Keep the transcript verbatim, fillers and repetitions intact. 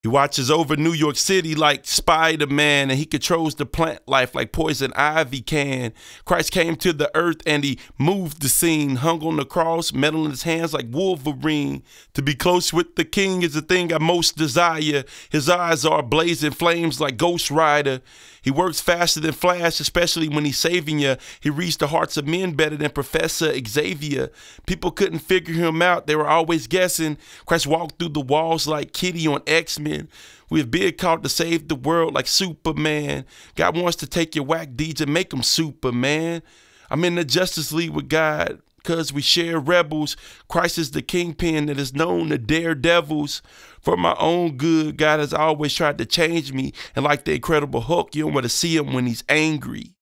He watches over New York City like Spider-Man, and he controls the plant life like poison ivy can. Christ came to the earth and he moved the scene, hung on the cross, metal in his hands like Wolverine. To be close with the king is the thing I most desire. His eyes are blazing flames like Ghost Rider. He works faster than Flash, especially when he's saving you. He reads the hearts of men better than Professor Xavier. People couldn't figure him out. They were always guessing. Christ walked through the walls like Kitty on X-Men. We have been called to save the world like Superman. God wants to take your whack deeds and make them Superman. I'm in the Justice League with God, because we share rebels. Christ is the kingpin that is known to daredevils. For my own good, God has always tried to change me. And like the Incredible Hulk, you don't want to see him when he's angry.